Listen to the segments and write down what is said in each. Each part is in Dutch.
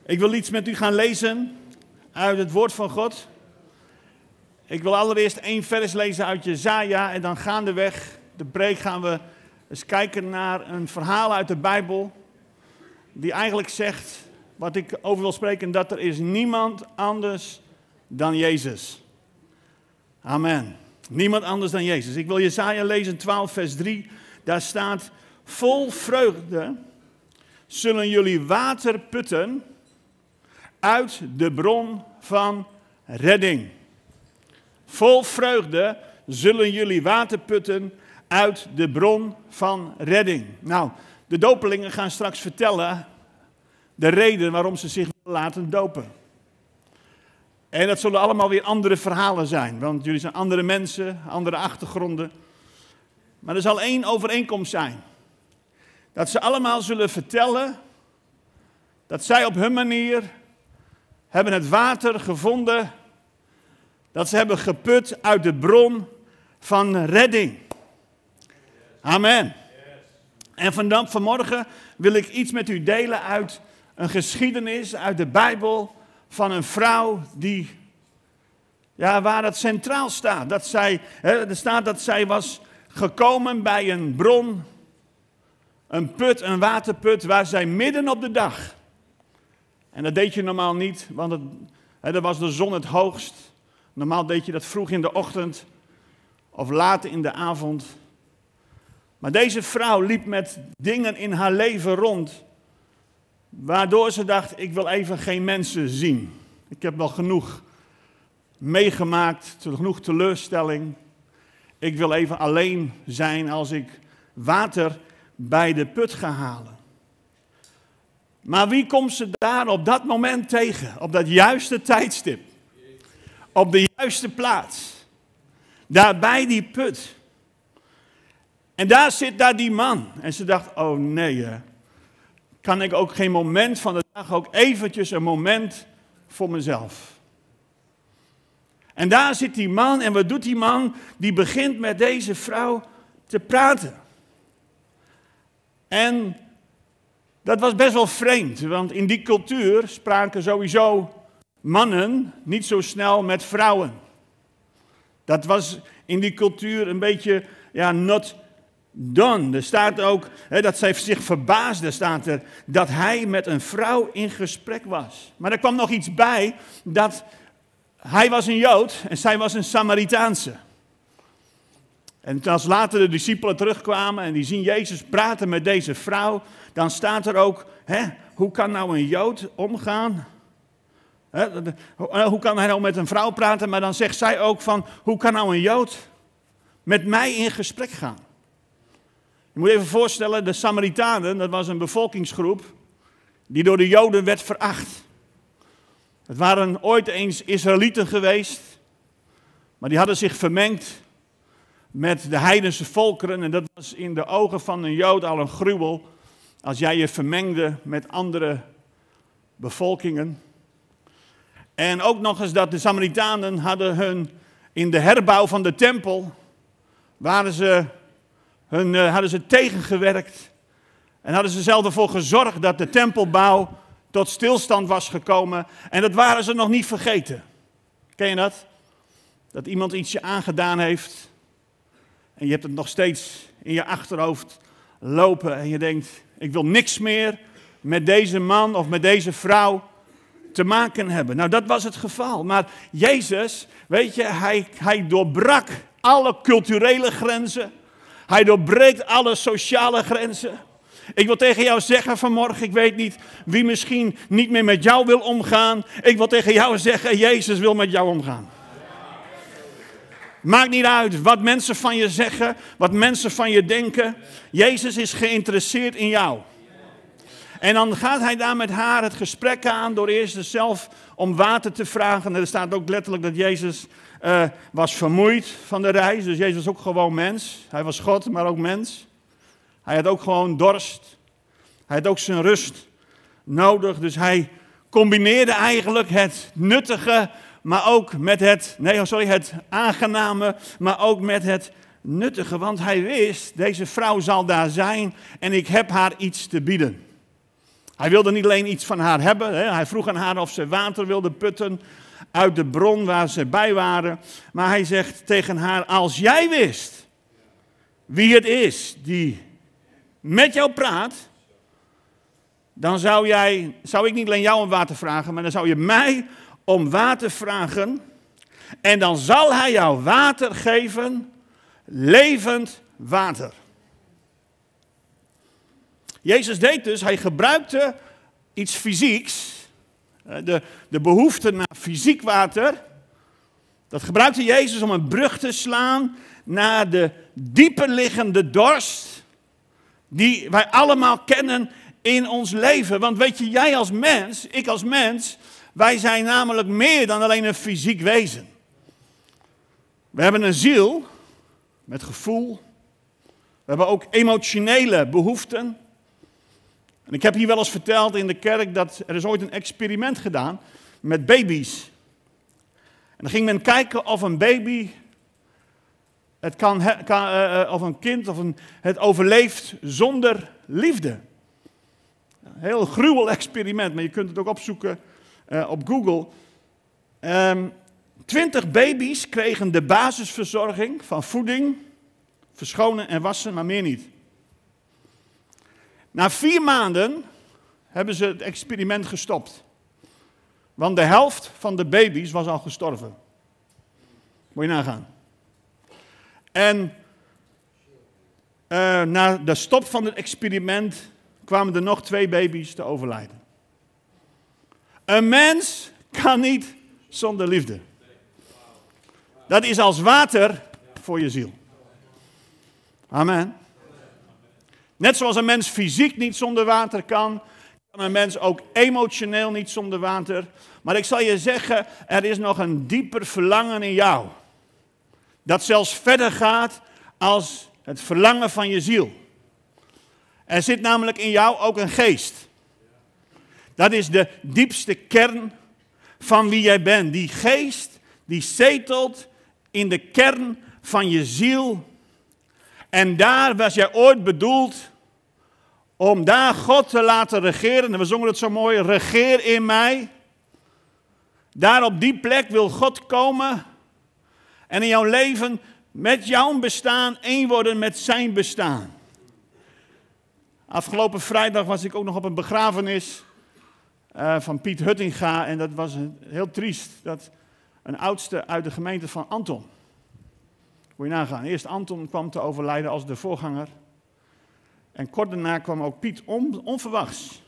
Ik wil iets met u gaan lezen uit het woord van God. Ik wil allereerst 1 vers lezen uit Jesaja en dan gaandeweg de preek gaan we eens kijken naar een verhaal uit de Bijbel die eigenlijk zegt, wat ik over wil spreken, dat er is niemand anders dan Jezus. Amen. Niemand anders dan Jezus. Ik wil Jesaja lezen, 12 vers 3. Daar staat, vol vreugde zullen jullie water putten uit de bron van redding. Vol vreugde zullen jullie water putten uit de bron van redding. Nou, de dopelingen gaan straks vertellen de reden waarom ze zich laten dopen. En dat zullen allemaal weer andere verhalen zijn, want jullie zijn andere mensen, andere achtergronden. Maar er zal 1 overeenkomst zijn. Dat ze allemaal zullen vertellen dat zij op hun manier hebben het water gevonden, dat ze hebben geput uit de bron van redding. Amen. En vanmorgen wil ik iets met u delen uit een geschiedenis uit de Bijbel van een vrouw die, waar het centraal staat. Er staat dat zij was gekomen bij een bron, een put, een waterput, waar zij midden op de dag. En dat deed je normaal niet, want dan was de zon het hoogst. Normaal deed je dat vroeg in de ochtend of laat in de avond. Maar deze vrouw liep met dingen in haar leven rond, waardoor ze dacht, ik wil even geen mensen zien. Ik heb wel genoeg meegemaakt, genoeg teleurstelling. Ik wil even alleen zijn als ik water bij de put ga halen. Maar wie komt ze daar op dat moment tegen? Op dat juiste tijdstip. Op de juiste plaats. Daar bij die put. En daar zit die man. En ze dacht, oh nee, kan ik ook geen moment van de dag ook eventjes een moment voor mezelf. En daar zit die man en wat doet die man? Die begint met deze vrouw te praten. En dat was best wel vreemd, want in die cultuur spraken sowieso mannen niet zo snel met vrouwen. Dat was in die cultuur een beetje, not done. Er staat ook dat zij zich verbaasde, staat er, dat hij met een vrouw in gesprek was. Maar er kwam nog iets bij, dat hij was een Jood en zij was een Samaritaanse. En als later de discipelen terugkwamen en die zien Jezus praten met deze vrouw, dan staat er ook, hoe kan nou een Jood omgaan? Hoe kan hij nou met een vrouw praten? Maar dan zegt zij ook van, hoe kan nou een Jood met mij in gesprek gaan? Je moet even voorstellen, de Samaritanen, dat was een bevolkingsgroep die door de Joden werd veracht. Het waren ooit eens Israëlieten geweest, maar die hadden zich vermengd met de heidense volkeren. En dat was in de ogen van een Jood al een gruwel, als jij je vermengde met andere bevolkingen. En ook nog eens dat de Samaritanen hadden in de herbouw van de tempel, hadden ze tegengewerkt. En hadden ze zelf ervoor gezorgd dat de tempelbouw tot stilstand was gekomen. En dat waren ze nog niet vergeten. Ken je dat? Dat iemand iets je aangedaan heeft. En je hebt het nog steeds in je achterhoofd lopen. En je denkt, ik wil niks meer met deze man of met deze vrouw te maken hebben. Nou, dat was het geval. Maar Jezus, weet je, hij doorbrak alle culturele grenzen. Hij doorbreekt alle sociale grenzen. Ik wil tegen jou zeggen vanmorgen, ik weet niet wie misschien niet meer met jou wil omgaan. Ik wil tegen jou zeggen, Jezus wil met jou omgaan. Maakt niet uit wat mensen van je zeggen, wat mensen van je denken. Jezus is geïnteresseerd in jou. En dan gaat hij daar met haar het gesprek aan door eerst zelf om water te vragen. En er staat ook letterlijk dat Jezus was vermoeid van de reis. Dus Jezus was ook gewoon mens. Hij was God, maar ook mens. Hij had ook gewoon dorst. Hij had ook zijn rust nodig. Dus hij combineerde eigenlijk het nuttige, maar ook met het aangename, maar ook met het nuttige. Want hij wist, deze vrouw zal daar zijn en ik heb haar iets te bieden. Hij wilde niet alleen iets van haar hebben. Hè? Hij vroeg aan haar of ze water wilde putten uit de bron waar ze bij waren. Maar hij zegt tegen haar, als jij wist wie het is die met jou praat, dan zou ik niet alleen jou om water vragen, maar dan zou je mij om water vragen. En dan zal hij jou water geven, levend water. Jezus deed dus, hij gebruikte iets fysieks, de behoefte naar fysiek water. Dat gebruikte Jezus om een brug te slaan naar de dieper liggende dorst die wij allemaal kennen in ons leven. Want weet je, jij als mens, ik als mens, wij zijn namelijk meer dan alleen een fysiek wezen. We hebben een ziel met gevoel. We hebben ook emotionele behoeften. En ik heb hier wel eens verteld in de kerk dat er is ooit een experiment gedaan met baby's. En dan ging men kijken of een baby, of een kind, het overleeft zonder liefde. Een heel gruwel experiment, maar je kunt het ook opzoeken op Google. 20 baby's kregen de basisverzorging van voeding, verschonen en wassen, maar meer niet. Na 4 maanden hebben ze het experiment gestopt. Want de helft van de baby's was al gestorven. Moet je nagaan. En na de stop van het experiment kwamen er nog 2 baby's te overlijden. Een mens kan niet zonder liefde. Dat is als water voor je ziel. Amen. Net zoals een mens fysiek niet zonder water kan een mens ook emotioneel niet zonder water. Maar ik zal je zeggen, er is nog een dieper verlangen in jou. Dat zelfs verder gaat als het verlangen van je ziel. Er zit namelijk in jou ook een geest. Dat is de diepste kern van wie jij bent. Die geest die zetelt in de kern van je ziel. En daar was jij ooit bedoeld om daar God te laten regeren. En we zongen het zo mooi, regeer in mij. Daar op die plek wil God komen en in jouw leven met jouw bestaan één worden met zijn bestaan. Afgelopen vrijdag was ik ook nog op een begrafenis van Piet Huttinga. En dat was heel triest. Dat een oudste uit de gemeente van Anton. Moet je nagaan. Eerst Anton kwam te overlijden als de voorganger. En kort daarna kwam ook Piet onverwachts.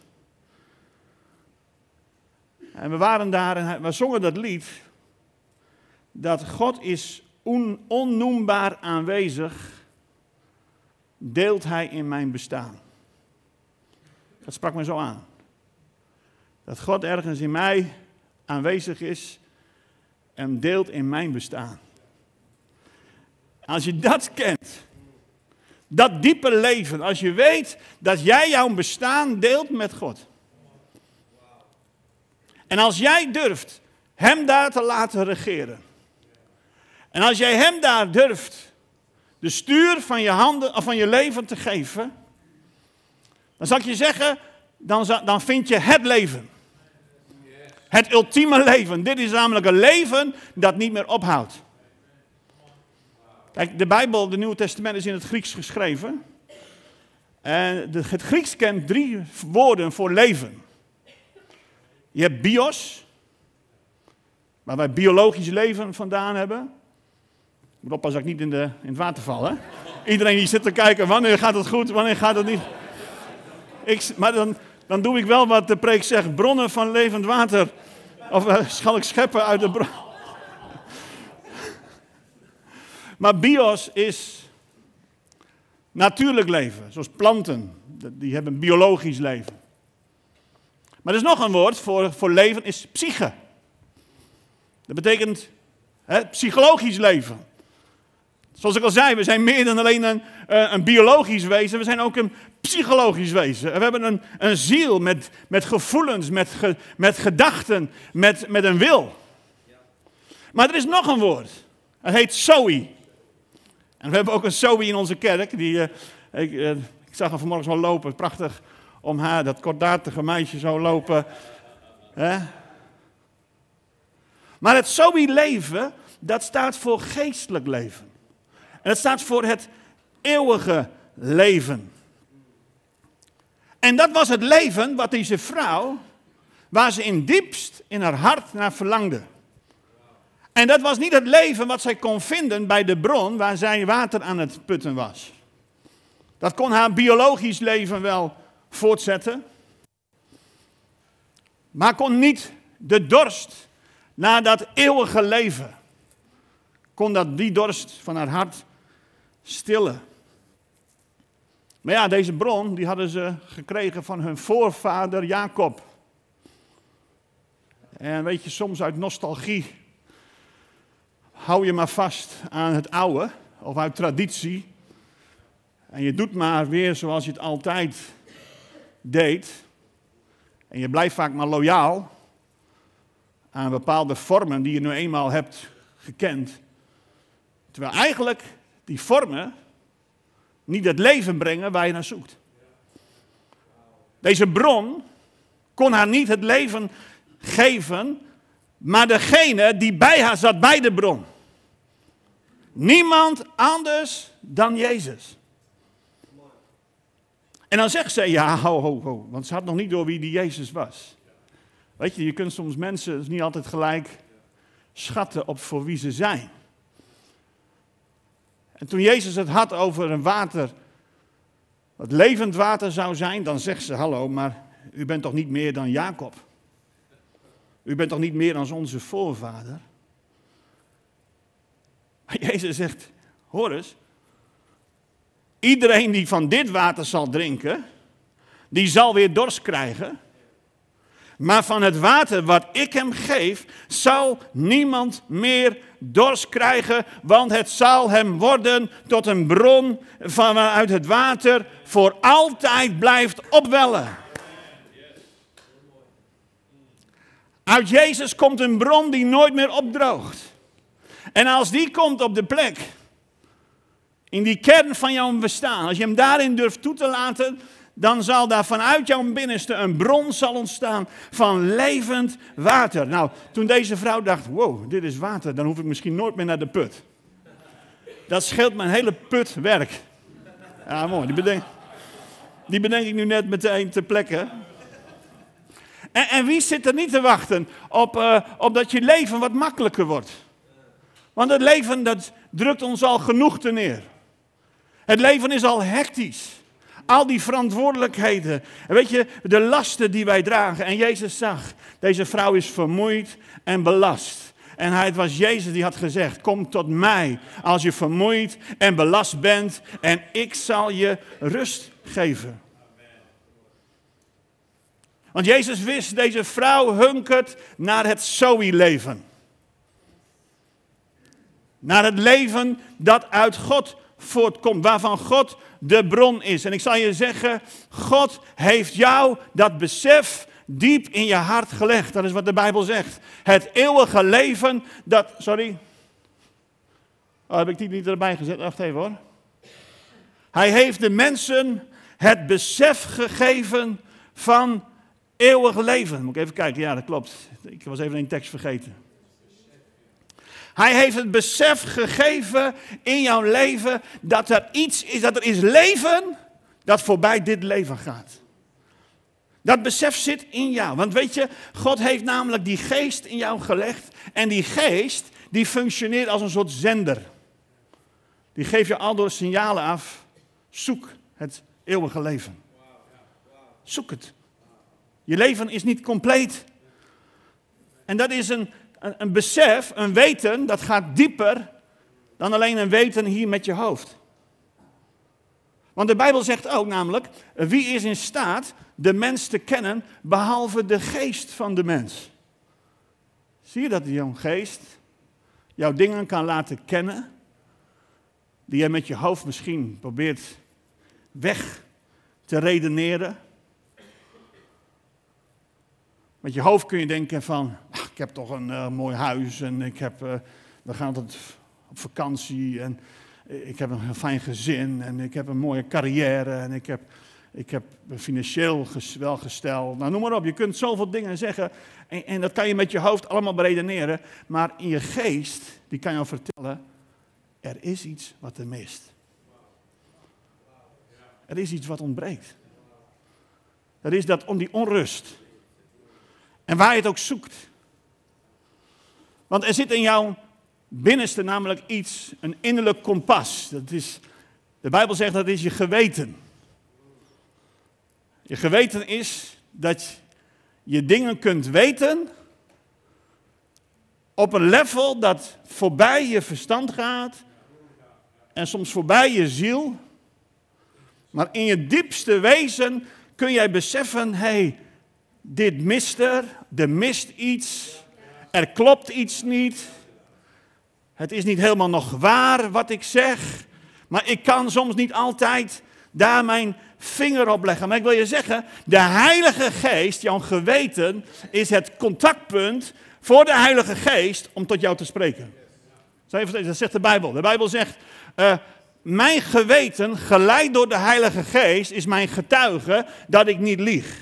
En we waren daar en we zongen dat lied. Dat God is onnoembaar aanwezig. Deelt hij in mijn bestaan. Dat sprak me zo aan. Dat God ergens in mij aanwezig is en deelt in mijn bestaan. Als je dat kent, dat diepe leven, als je weet dat jij jouw bestaan deelt met God. En als jij durft hem daar te laten regeren. En als jij hem daar durft de stuur van je handen of van je leven te geven, dan zal ik je zeggen, dan vind je het leven. Het ultieme leven. Dit is namelijk een leven dat niet meer ophoudt. Kijk, de Bijbel, het Nieuwe Testament is in het Grieks geschreven. En het Grieks kent 3 woorden voor leven. Je hebt bios, waar wij biologisch leven vandaan hebben. Ik moet oppassen dat ik niet in het water val, hè? Iedereen die zit te kijken, wanneer gaat het goed, wanneer gaat het niet. Maar dan doe ik wel wat de preek zegt, bronnen van levend water. Of zal ik scheppen uit de bron. Maar bios is natuurlijk leven, zoals planten. Die hebben biologisch leven. Maar er is nog een woord voor leven, is psyche. Dat betekent psychologisch leven. Zoals ik al zei, we zijn meer dan alleen een biologisch wezen, we zijn ook een psychologisch wezen. We hebben een ziel met gevoelens, met gedachten, met een wil. Maar er is nog een woord. Het heet Zoe. En we hebben ook een Zoe in onze kerk. Ik zag hem vanmorgen zo lopen, prachtig om haar, dat kortdatige meisje, zo lopen. Hè? Maar het Zoe-leven, dat staat voor geestelijk leven. En het staat voor het eeuwige leven. En dat was het leven wat deze vrouw, waar ze in diepst in haar hart naar verlangde. En dat was niet het leven wat zij kon vinden bij de bron waar zij water aan het putten was. Dat kon haar biologisch leven wel voortzetten. Maar kon niet de dorst naar dat eeuwige leven. Kon dat die dorst van haar hart stillen. Maar ja, deze bron die hadden ze gekregen van hun voorvader Jacob. En weet je, soms uit nostalgie hou je maar vast aan het oude of uit traditie. En je doet maar weer zoals je het altijd deed. En je blijft vaak maar loyaal aan bepaalde vormen die je nu eenmaal hebt gekend. Terwijl eigenlijk die vormen niet het leven brengen waar je naar zoekt. Deze bron kon haar niet het leven geven, maar degene die bij haar zat bij de bron. Niemand anders dan Jezus. En dan zegt ze, ja, ho, want ze had nog niet door wie die Jezus was. Weet je kunt soms mensen niet altijd gelijk schatten op voor wie ze zijn. En toen Jezus het had over een water, wat levend water zou zijn, dan zegt ze, hallo, maar u bent toch niet meer dan Jacob? U bent toch niet meer dan onze voorvader? Maar Jezus zegt, hoor eens, iedereen die van dit water zal drinken, die zal weer dorst krijgen. Maar van het water wat ik hem geef, zal niemand meer dorst krijgen, want het zal hem worden tot een bron van waaruit het water voor altijd blijft opwellen. Uit Jezus komt een bron die nooit meer opdroogt. En als die komt op de plek, in die kern van jouw bestaan, als je hem daarin durft toe te laten, dan zal daar vanuit jouw binnenste een bron zal ontstaan van levend water. Nou, toen deze vrouw dacht, wow, dit is water, dan hoef ik misschien nooit meer naar de put. Dat scheelt mijn hele putwerk. Ja, mooi, die bedenk ik nu net meteen ter plekke. En wie zit er niet te wachten op dat je leven wat makkelijker wordt? Want het leven, dat drukt ons al genoeg te neer. Het leven is al hectisch. Al die verantwoordelijkheden. En weet je, de lasten die wij dragen. En Jezus zag, deze vrouw is vermoeid en belast. En het was Jezus die had gezegd, kom tot mij als je vermoeid en belast bent. En ik zal je rust geven. Want Jezus wist, deze vrouw hunkert naar het Zoe-leven. Naar het leven dat uit God voortkomt, waarvan God de bron is. En ik zal je zeggen, God heeft jou dat besef diep in je hart gelegd. Dat is wat de Bijbel zegt. Het eeuwige leven, dat... Sorry. Oh, heb ik die niet erbij gezet? Wacht even hoor. Hij heeft de mensen het besef gegeven van eeuwig leven. Moet ik even kijken, ja dat klopt. Ik was even een tekst vergeten. Hij heeft het besef gegeven in jouw leven dat er iets is, dat er is leven dat voorbij dit leven gaat. Dat besef zit in jou. Want weet je, God heeft namelijk die geest in jou gelegd. En die geest, die functioneert als een soort zender. Die geeft je aldoor signalen af. Zoek het eeuwige leven. Zoek het. Je leven is niet compleet. En dat is een besef, een weten, dat gaat dieper dan alleen een weten hier met je hoofd. Want de Bijbel zegt ook namelijk, wie is in staat de mens te kennen, behalve de geest van de mens. Zie je dat jouw geest jouw dingen kan laten kennen, die je met je hoofd misschien probeert weg te redeneren. Met je hoofd kun je denken van, ik heb toch een mooi huis en we gaan altijd op vakantie en ik heb een fijn gezin en ik heb een mooie carrière en ik heb Ik heb financieel welgesteld. Nou, noem maar op. Je kunt zoveel dingen zeggen. En dat kan je met je hoofd allemaal beredeneren. Maar in je geest, die kan jou vertellen, er is iets wat er mist. Er is iets wat ontbreekt. Er is die onrust. En waar je het ook zoekt. Want er zit in jouw binnenste namelijk iets, een innerlijk kompas. De Bijbel zegt dat is je geweten. Je geweten is dat je dingen kunt weten op een level dat voorbij je verstand gaat en soms voorbij je ziel. Maar in je diepste wezen kun jij beseffen, dit mist er mist iets, er klopt iets niet. Het is niet helemaal nog waar wat ik zeg, maar ik kan soms niet altijd daar mijn vinger op leggen. Maar ik wil je zeggen, de Heilige Geest, jouw geweten, is het contactpunt voor de Heilige Geest om tot jou te spreken. Dat zegt de Bijbel. De Bijbel zegt, mijn geweten, geleid door de Heilige Geest, is mijn getuige dat ik niet lieg.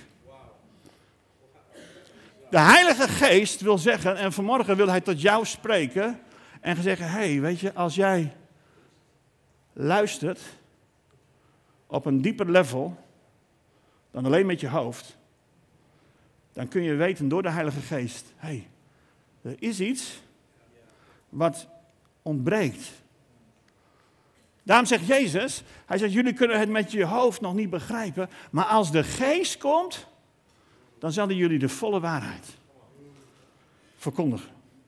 De Heilige Geest wil zeggen, en vanmorgen wil hij tot jou spreken en zeggen, weet je, als jij luistert op een dieper level dan alleen met je hoofd, dan kun je weten door de Heilige Geest, er is iets wat ontbreekt. Daarom zegt Jezus, hij zegt, jullie kunnen het met je hoofd nog niet begrijpen, maar als de Geest komt, dan zal hij jullie de volle waarheid verkondigen.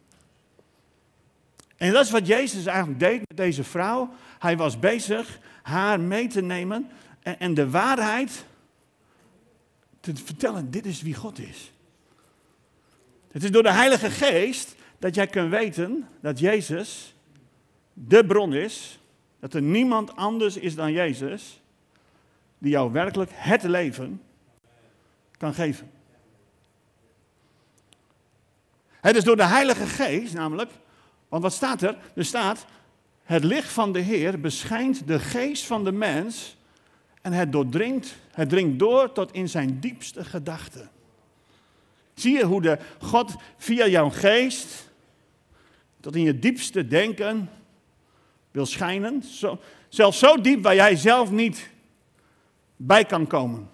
En dat is wat Jezus eigenlijk deed met deze vrouw. Hij was bezig haar mee te nemen en de waarheid te vertellen, dit is wie God is. Het is door de Heilige Geest dat jij kunt weten dat Jezus de bron is, dat er niemand anders is dan Jezus, die jou werkelijk het leven kan geven. Het is door de Heilige Geest namelijk, want wat staat er? Er staat, het licht van de Heer beschijnt de geest van de mens en het dringt door tot in zijn diepste gedachten. Zie je hoe God via jouw geest tot in je diepste denken wil schijnen? Zelfs zo diep waar jij zelf niet bij kan komen.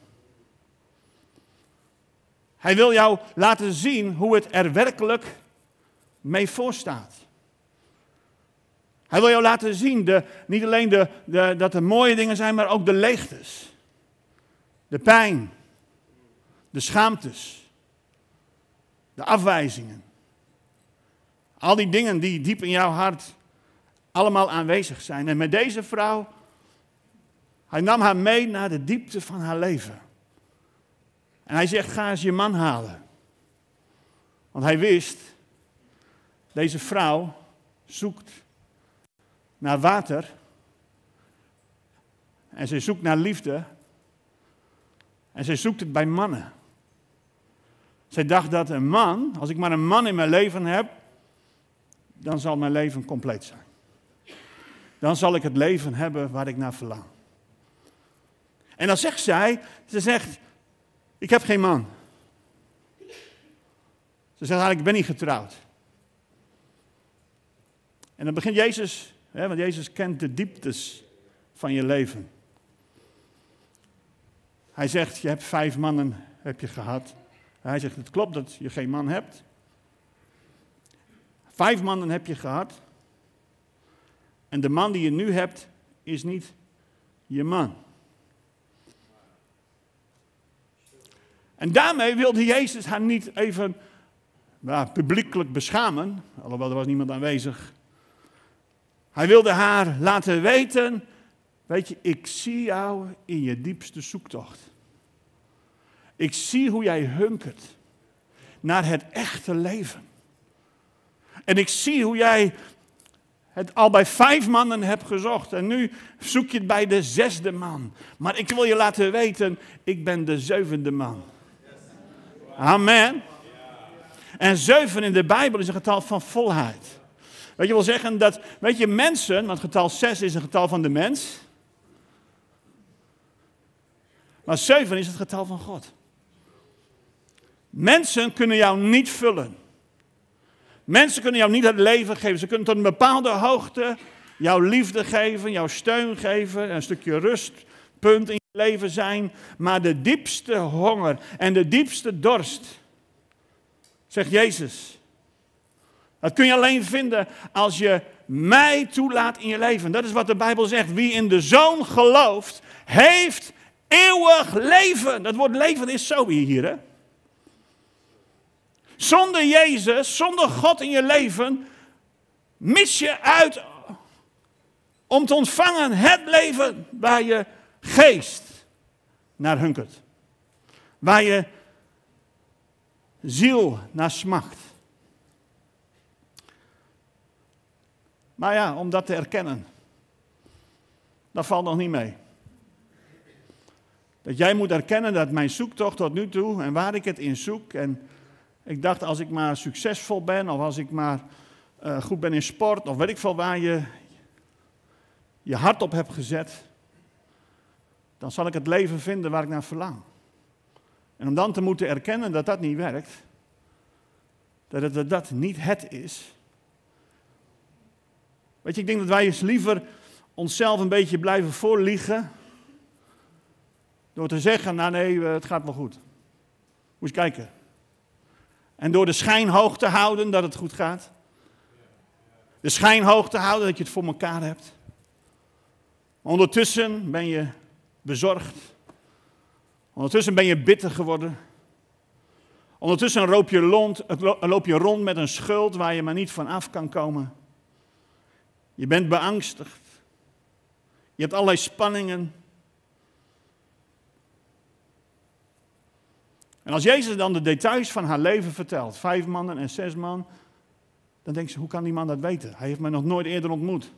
Hij wil jou laten zien hoe het er werkelijk mee voorstaat. Hij wil jou laten zien, niet alleen dat er mooie dingen zijn, maar ook de leegtes. De pijn. De schaamtes. De afwijzingen. Al die dingen die diep in jouw hart allemaal aanwezig zijn. En met deze vrouw, hij nam haar mee naar de diepte van haar leven. En hij zegt, ga eens je man halen. Want hij wist, deze vrouw zoekt naar water. En zij zoekt naar liefde. En zij zoekt het bij mannen. Zij dacht dat een man, als ik maar een man in mijn leven heb, dan zal mijn leven compleet zijn. Dan zal ik het leven hebben waar ik naar verlang. En dan zegt ze zegt, ik heb geen man. Ze zegt eigenlijk, ik ben niet getrouwd. En dan begint Jezus, want Jezus kent de dieptes van je leven. Hij zegt, je hebt 5 mannen heb je gehad. Hij zegt, het klopt dat je geen man hebt. 5 mannen heb je gehad. En de man die je nu hebt, is niet je man. En daarmee wilde Jezus haar niet even publiekelijk beschamen, alhoewel er was niemand aanwezig. Hij wilde haar laten weten, weet je, ik zie jou in je diepste zoektocht. Ik zie hoe jij hunkert naar het echte leven. En ik zie hoe jij het al bij 5 mannen hebt gezocht. En nu zoek je het bij de 6e man. Maar ik wil je laten weten, ik ben de 7e man. Amen. En 7 in de Bijbel is een getal van volheid. Weet je, wil zeggen dat, weet je, mensen, want getal 6 is een getal van de mens. Maar 7 is het getal van God. Mensen kunnen jou niet vullen. Mensen kunnen jou niet het leven geven. Ze kunnen tot een bepaalde hoogte jouw liefde geven, jouw steun geven, een stukje rustpunt in je leven zijn. Maar de diepste honger en de diepste dorst, zegt Jezus, dat kun je alleen vinden als je mij toelaat in je leven. Dat is wat de Bijbel zegt. Wie in de Zoon gelooft, heeft eeuwig leven. Dat woord leven is zo hier, hè. Zonder Jezus, zonder God in je leven, mis je uit om te ontvangen het leven waar je geest naar hunkert. Waar je ziel naar smakt. Maar ja, om dat te erkennen, dat valt nog niet mee. Dat jij moet erkennen dat mijn zoektocht tot nu toe en waar ik het in zoek. En ik dacht, als ik maar succesvol ben of als ik maar goed ben in sport of weet ik veel waar je hart op hebt gezet, dan zal ik het leven vinden waar ik naar verlang. En om dan te moeten erkennen dat dat niet werkt, dat niet het is. Weet je, ik denk dat wij eens liever onszelf een beetje blijven voorliegen door te zeggen, nou nee, het gaat wel goed. Moet eens kijken. En door de schijn hoog te houden dat het goed gaat. De schijn hoog te houden dat je het voor elkaar hebt. Maar ondertussen ben je bezorgd. Ondertussen ben je bitter geworden. Ondertussen loop je rond met een schuld waar je maar niet van af kan komen. Je bent beangstigd. Je hebt allerlei spanningen. En als Jezus dan de details van haar leven vertelt, 5 mannen en 6 man, dan denkt ze, hoe kan die man dat weten? Hij heeft mij nog nooit eerder ontmoet.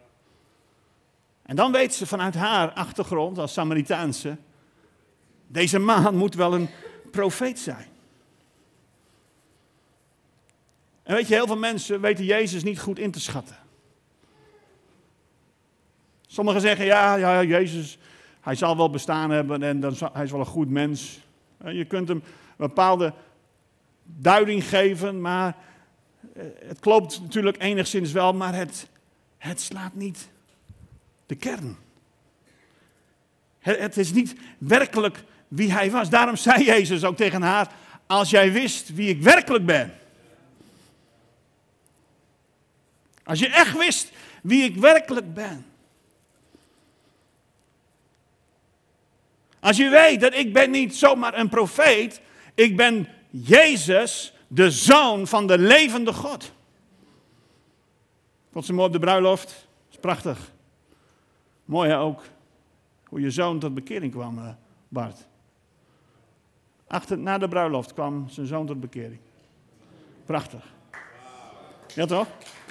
En dan weet ze vanuit haar achtergrond als Samaritaanse, deze man moet wel een profeet zijn. En weet je, heel veel mensen weten Jezus niet goed in te schatten. Sommigen zeggen, ja, Jezus, hij zal wel bestaan hebben en hij is wel een goed mens. Je kunt hem een bepaalde duiding geven, maar het klopt natuurlijk enigszins wel, maar het slaat niet de kern. Het is niet werkelijk wie hij was. Daarom zei Jezus ook tegen haar, als jij wist wie ik werkelijk ben. Als je echt wist wie ik werkelijk ben. Als je weet dat ik ben niet zomaar een profeet, ik ben Jezus, de Zoon van de levende God. Vond ze mooi op de bruiloft? Dat is prachtig. Mooi hè, ook, hoe je zoon tot bekering kwam, Bart. Na de bruiloft kwam zijn zoon tot bekering. Prachtig. Ja toch?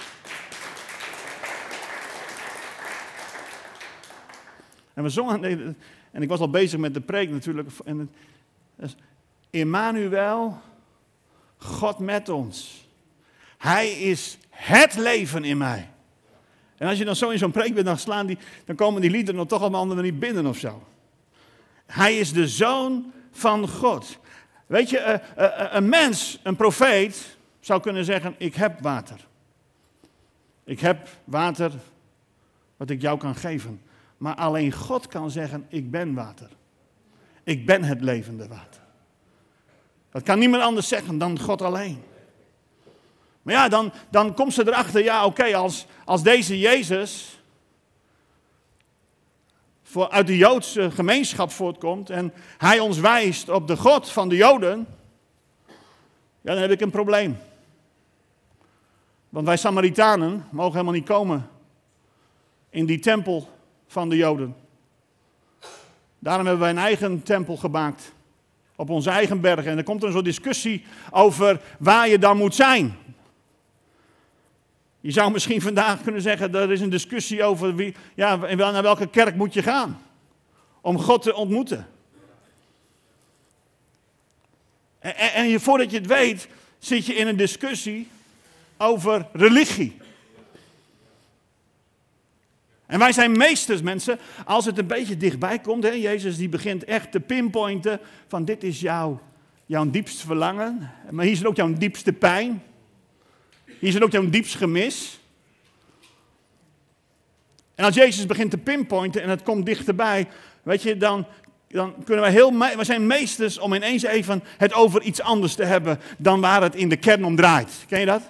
En we zongen, en ik was al bezig met de preek natuurlijk. En Emmanuel, God met ons. Hij is het leven in mij. En als je dan zo in zo'n preek bent, dan komen die liederen dan toch op een andere manier binnen of zo. Hij is de Zoon van God. Weet je, een mens, een profeet, zou kunnen zeggen, ik heb water. Ik heb water wat ik jou kan geven. Maar alleen God kan zeggen, ik ben water. Ik ben het levende water. Dat kan niemand anders zeggen dan God alleen. Maar ja, dan komt ze erachter, ja oké, als deze Jezus uit de Joodse gemeenschap voortkomt en hij ons wijst op de God van de Joden, ja, dan heb ik een probleem. Want wij Samaritanen mogen helemaal niet komen in die tempel van de Joden. Daarom hebben wij een eigen tempel gemaakt. Op onze eigen bergen. En er komt een soort discussie over waar je dan moet zijn. Je zou misschien vandaag kunnen zeggen, er is een discussie over naar welke kerk moet je gaan. Om God te ontmoeten. En voordat je het weet, zit je in een discussie over religie. En wij zijn meesters, mensen, als het een beetje dichtbij komt. Hè, Jezus die begint echt te pinpointen van dit is jouw diepste verlangen. Maar hier zit ook jouw diepste pijn. Hier zit ook jouw diepst gemis. En als Jezus begint te pinpointen en het komt dichterbij, weet je, dan kunnen wij zijn meesters om ineens even het over iets anders te hebben dan waar het in de kern om draait. Ken je dat?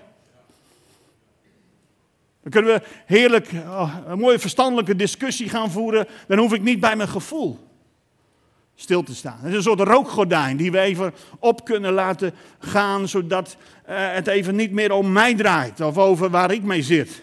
Dan kunnen we heerlijk een mooie verstandelijke discussie gaan voeren. Dan hoef ik niet bij mijn gevoel stil te staan. Het is een soort rookgordijn die we even op kunnen laten gaan, zodat het even niet meer om mij draait of over waar ik mee zit.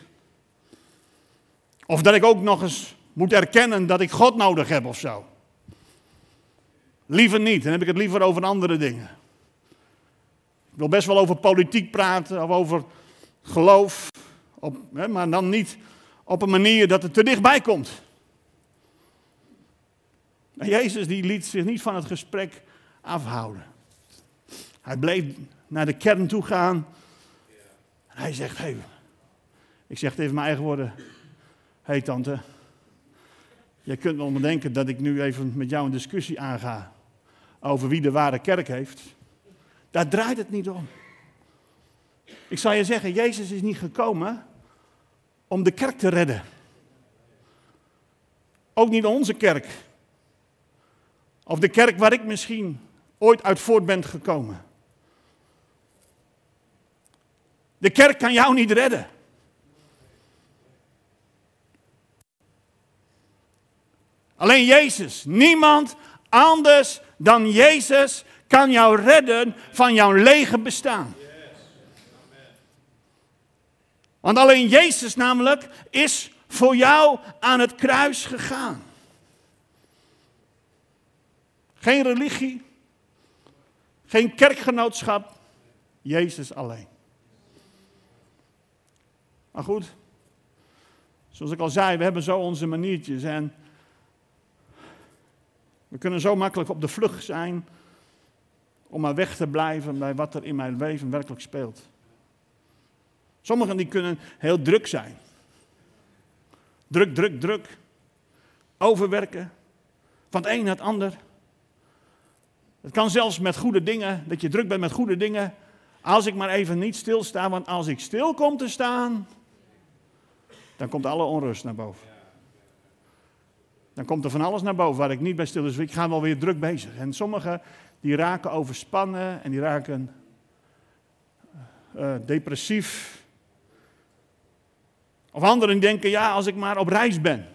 Of dat ik ook nog eens moet erkennen dat ik God nodig heb of zo. Liever niet, dan heb ik het liever over andere dingen. Ik wil best wel over politiek praten of over geloof, maar dan niet op een manier dat het te dichtbij komt. En Jezus die liet zich niet van het gesprek afhouden. Hij bleef naar de kern toe gaan. En hij zegt, ik zeg het even in mijn eigen woorden. Hé tante, je kunt wel bedenken dat ik nu even met jou een discussie aanga over wie de ware kerk heeft. Daar draait het niet om. Ik zal je zeggen, Jezus is niet gekomen om de kerk te redden. Ook niet onze kerk. Of de kerk waar ik misschien ooit uit voort ben gekomen. De kerk kan jou niet redden. Alleen Jezus, niemand anders dan Jezus kan jou redden van jouw lege bestaan. Want alleen Jezus namelijk is voor jou aan het kruis gegaan. Geen religie, geen kerkgenootschap, Jezus alleen. Maar goed, zoals ik al zei, we hebben zo onze maniertjes en we kunnen zo makkelijk op de vlucht zijn om maar weg te blijven bij wat er in mijn leven werkelijk speelt. Sommigen die kunnen heel druk zijn. Druk. Overwerken. Van het een naar het ander. Het kan zelfs met goede dingen, dat je druk bent met goede dingen. Als ik maar even niet stilsta, want als ik stil kom te staan, dan komt alle onrust naar boven. Dan komt er van alles naar boven waar ik niet bij stil is. Dus ik ga wel weer druk bezig. En sommigen die raken overspannen en die raken depressief. Of anderen denken, ja, als ik maar op reis ben.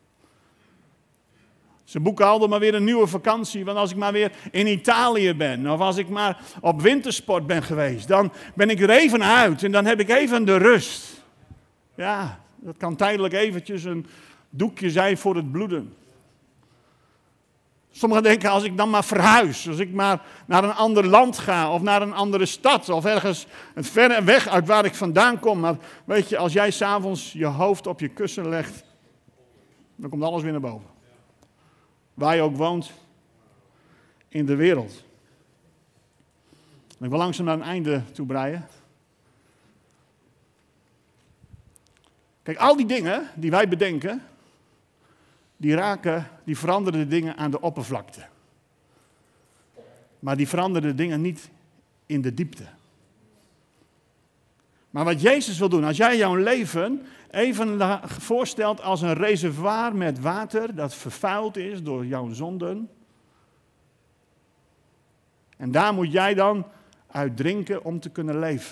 Ze boeken altijd maar weer een nieuwe vakantie, want als ik maar weer in Italië ben, of als ik maar op wintersport ben geweest, dan ben ik er even uit en dan heb ik even de rust. Ja, dat kan tijdelijk eventjes een doekje zijn voor het bloeden. Sommigen denken, als ik dan maar verhuis, als ik maar naar een ander land ga, of naar een andere stad, of ergens ver weg uit waar ik vandaan kom. Maar weet je, als jij 's avonds je hoofd op je kussen legt, dan komt alles weer naar boven. Waar je ook woont in de wereld. Ik wil langzaam naar een einde toe breien. Kijk, al die dingen die wij bedenken, die veranderen de dingen aan de oppervlakte. Maar die veranderen de dingen niet in de diepte. Maar wat Jezus wil doen, als jij jouw leven even voorstelt als een reservoir met water dat vervuild is door jouw zonden. En daar moet jij dan uit drinken om te kunnen leven.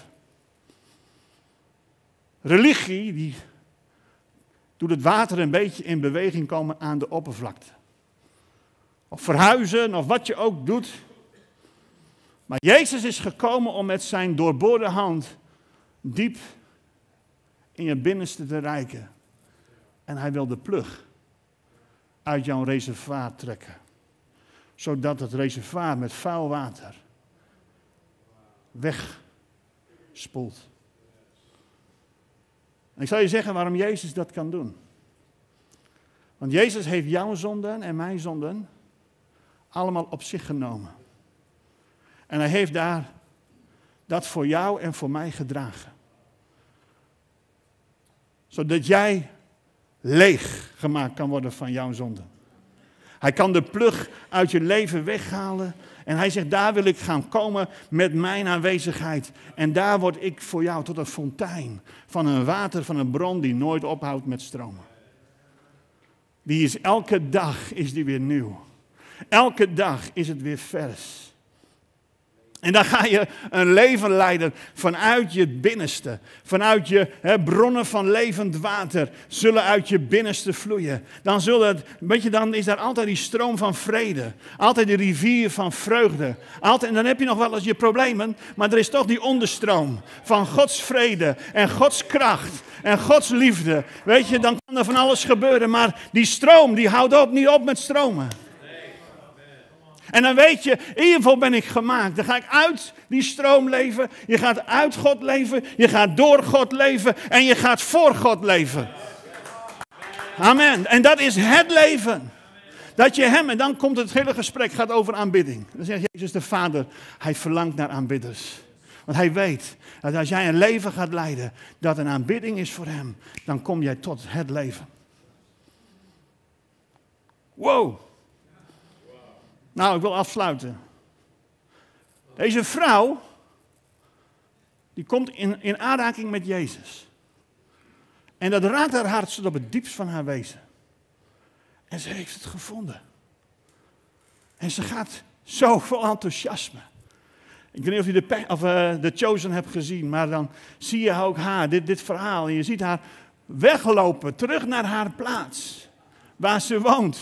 Religie, die doet het water een beetje in beweging komen aan de oppervlakte. Of verhuizen, of wat je ook doet. Maar Jezus is gekomen om met zijn doorboorde hand diep in je binnenste te reiken. En hij wil de plug uit jouw reservoir trekken. Zodat het reservoir met vuil water wegspoelt. En ik zal je zeggen waarom Jezus dat kan doen. Want Jezus heeft jouw zonden en mijn zonden allemaal op zich genomen. En hij heeft daar dat voor jou en voor mij gedragen. Zodat jij leeg gemaakt kan worden van jouw zonde. Hij kan de plug uit je leven weghalen. En hij zegt, daar wil ik gaan komen met mijn aanwezigheid. En daar word ik voor jou tot een fontein van een water, van een bron die nooit ophoudt met stromen. Die is elke dag is die weer nieuw. Elke dag is het weer vers. En dan ga je een leven leiden vanuit je binnenste. Vanuit je bronnen van levend water zullen uit je binnenste vloeien. Dan is daar altijd die stroom van vrede. Altijd die rivier van vreugde. En dan heb je nog wel eens je problemen. Maar er is toch die onderstroom van Gods vrede en Gods kracht en Gods liefde. Weet je, dan kan er van alles gebeuren. Maar die stroom die houdt niet op met stromen. En dan weet je, hiervoor ben ik gemaakt. Dan ga ik uit die stroom leven. Je gaat uit God leven. Je gaat door God leven. En je gaat voor God leven. Amen. En dat is het leven. Dat je hem, en dan komt het hele gesprek, gaat over aanbidding. Dan zegt Jezus de Vader, hij verlangt naar aanbidders. Want hij weet dat als jij een leven gaat leiden, dat een aanbidding is voor hem. Dan kom jij tot het leven. Wow. Nou, ik wil afsluiten. Deze vrouw, die komt in aanraking met Jezus. En dat raakt haar hart tot op het diepst van haar wezen. En ze heeft het gevonden. En ze gaat zo vol enthousiasme. Ik weet niet of je The Chosen hebt gezien, maar dan zie je ook haar, dit verhaal. En je ziet haar weglopen, terug naar haar plaats, waar ze woont.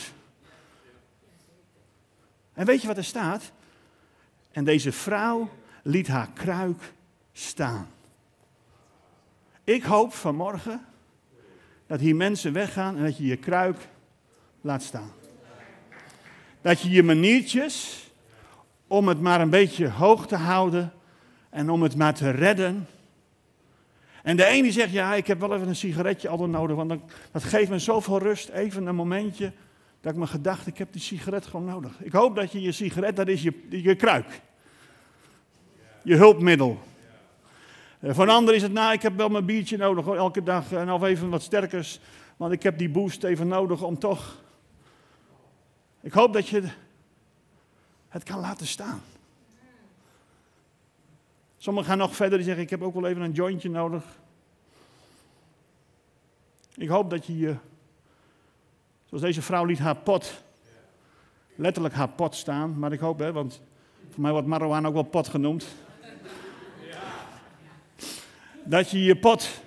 En weet je wat er staat? En deze vrouw liet haar kruik staan. Ik hoop vanmorgen dat hier mensen weggaan en dat je je kruik laat staan. Dat je je maniertjes, om het maar een beetje hoog te houden en om het maar te redden. En de een die zegt, ja, ik heb wel even een sigaretje altijd nodig, want dat geeft me zoveel rust, even een momentje. Dat ik me gedacht, ik heb die sigaret gewoon nodig. Ik hoop dat je sigaret, dat is je kruik. Je hulpmiddel. Voor een ander is het, nou, ik heb wel mijn biertje nodig hoor, elke dag. En of even wat sterkers, want ik heb die boost even nodig om toch. Ik hoop dat je het kan laten staan. Sommigen gaan nog verder, die zeggen, ik heb ook wel even een jointje nodig. Ik hoop dat je zoals deze vrouw liet haar pot, letterlijk haar pot staan. Maar ik hoop, want voor mij wordt marijuana ook wel pot genoemd. Dat je je pot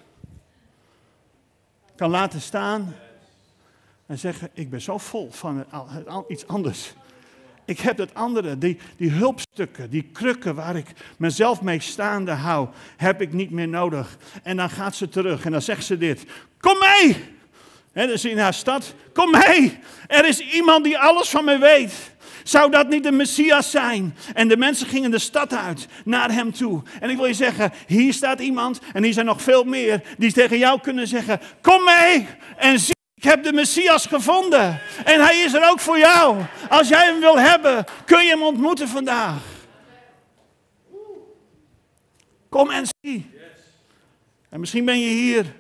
kan laten staan en zeggen, ik ben zo vol van iets anders. Ik heb het andere, die hulpstukken, die krukken waar ik mezelf mee staande hou, heb ik niet meer nodig. En dan gaat ze terug en dan zegt ze dit, kom mee! Dat is in haar stad. Kom mee, er is iemand die alles van me weet. Zou dat niet de Messias zijn? En de mensen gingen de stad uit naar hem toe. En ik wil je zeggen, hier staat iemand en hier zijn nog veel meer die tegen jou kunnen zeggen, kom mee en zie, ik heb de Messias gevonden. En hij is er ook voor jou. Als jij hem wil hebben, kun je hem ontmoeten vandaag. Kom en zie. En misschien ben je hier.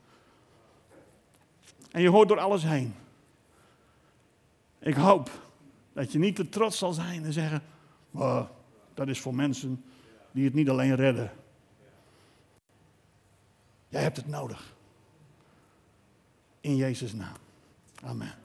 En je hoort door alles heen. Ik hoop dat je niet te trots zal zijn en zeggen, oh, dat is voor mensen die het niet alleen redden. Jij hebt het nodig. In Jezus' naam. Amen.